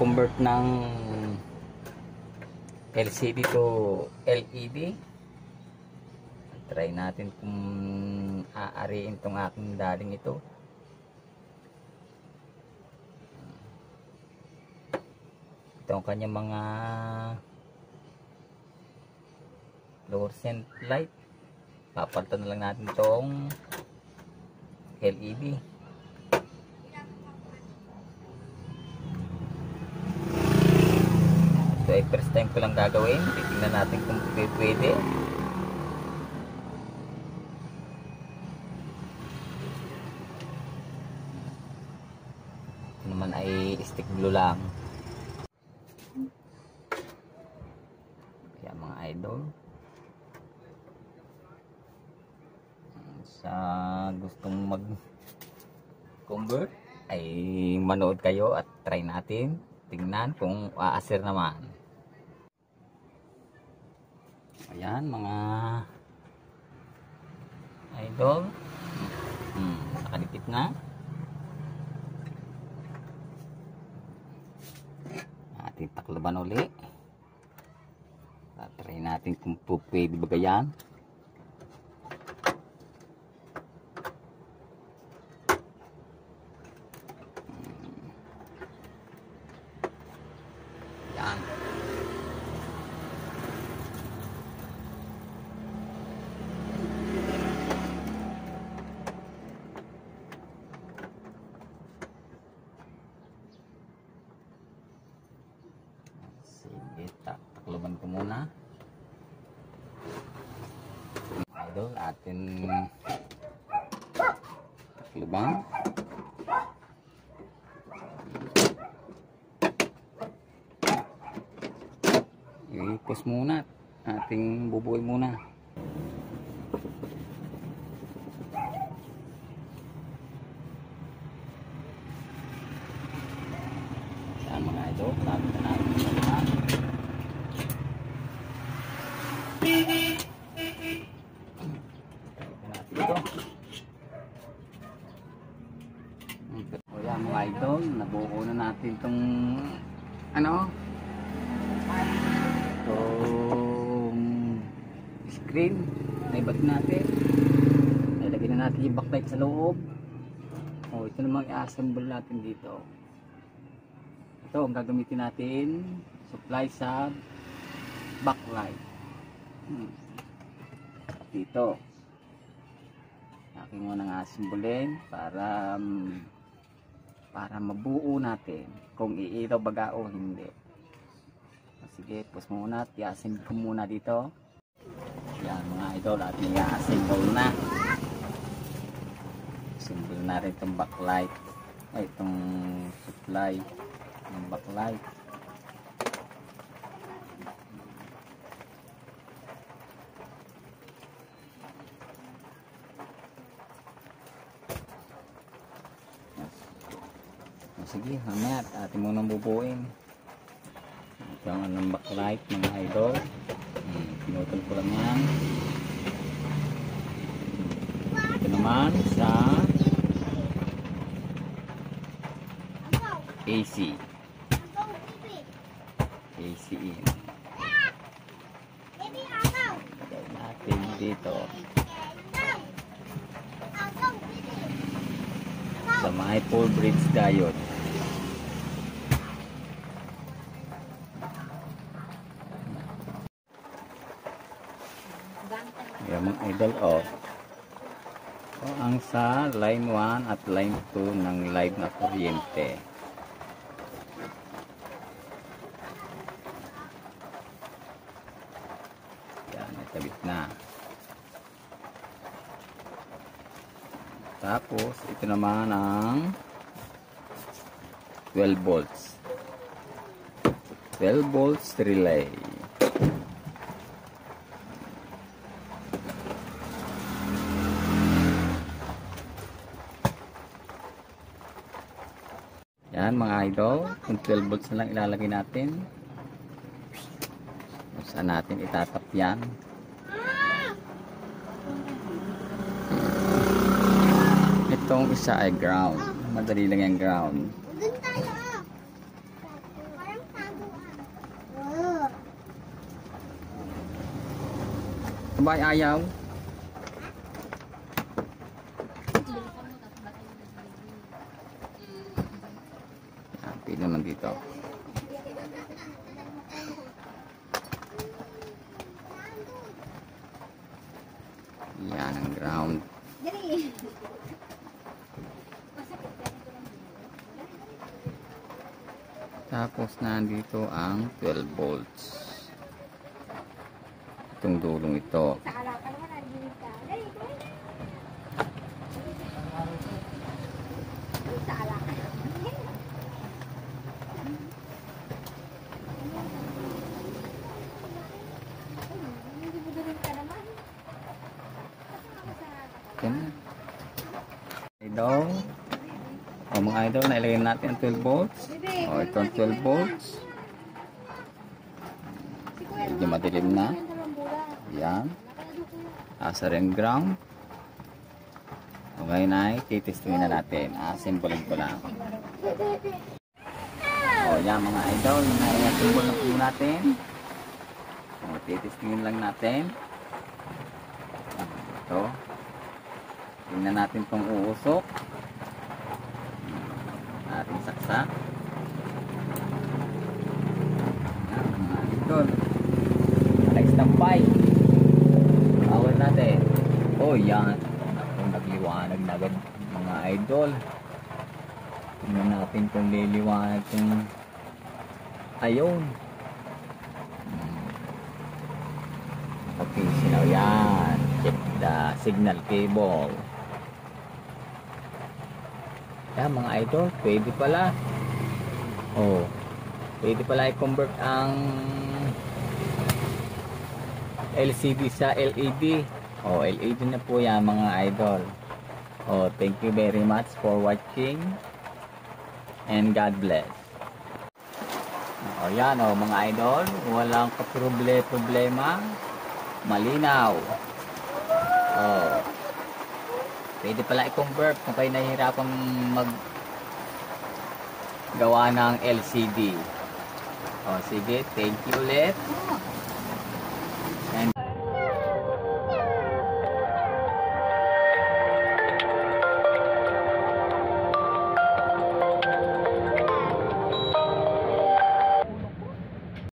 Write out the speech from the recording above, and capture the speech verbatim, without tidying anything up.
mag-convert ng L C D to L E D. Try natin kung aariin tong aking daling ito. Ito ang kanyang mga fluorescent light. Papalitan na lang natin itong L E D. Ito ay first time ko lang gagawin. Titingnan natin kung pwede. Ito naman ay stick glue lang. Kaya mga idol, sa gustong mag convert ay manood kayo at try natin. Tingnan kung aasir naman. Ayan mga idol, hmm, nakadikit na. Ating taklaban uli. Try natin kung pwede ba yan. Yan. Sige, takluban ko muna. Idol, atin takluban. Ipos muna, ating bubuhay muna. Yan mga idol, lapit na natin sa lahat. Ito. O yan mga idol, nabuo na natin itong ano itong screen. Naibat natin, nilagay na natin yung backlight sa loob. O ito namang i-assemble natin dito. Ito ang gagamitin natin supply sa backlight. hmm. Dito aking munang asimbulin para um, para mabuo natin kung iilaw baga o hindi. Sige, pus muna at i-assemble ko muna dito. Yan mga idol, ating i-assemble na. Assemble na rin itong backlight ay itong supply ng backlight. Sige, mamaya atin munang bubuin. Ito ang anong backlight mga idol. Hmm, pinutol ko lang yan. Ito naman sa A C. A C in. Lagay natin dito. Sa may full bridge diode. Yan mga idol, oh. O, ang sa line one at line two ng live na kuryente. Yan, itabit na. Tapos ito naman ang twelve volts. twelve volts relay. Yan mga idol, kung twelve volts na lang ilalagay natin. Saan natin itatap yan? Itong isa ay ground. Madali lang yung ground. Abay, ayaw. Yan, pili naman dito. Yan ang ground. Tapos nandito ang twelve volts. Itong dulong ito. Idol. O mga idol, nailagay natin ang twelve volts. O ito ang twelve volts. Medyo madilim na. Yan. Asa rin ground. Okay na, titestingin na natin. Asimbolin ko lang. O yan mga idol, na-symbol na po natin. O titestingin lang natin. Ito. Tingnan natin itong uusok. Ating saksak. Yan mga idol. Naka-stampay. Bawal natin. Oh yan. Kung nagliwanag na agad mga idol. Tingnan natin kung liliwanag kung ayun. Okay, sinaw yan. Check the signal cable. Yan mga idol, pwede pala. Oh, pwede pala i-convert ang L C D sa L E D. Oh, L E D na po yan mga idol. Oh, thank you very much for watching. And God bless. Oh, yan oh mga idol, walang kaproble-problema. Malinaw. Oh. Pwede pala i-convert kung kayo nahihirapan mag gawa ng L C D. O sige, thank you ulit.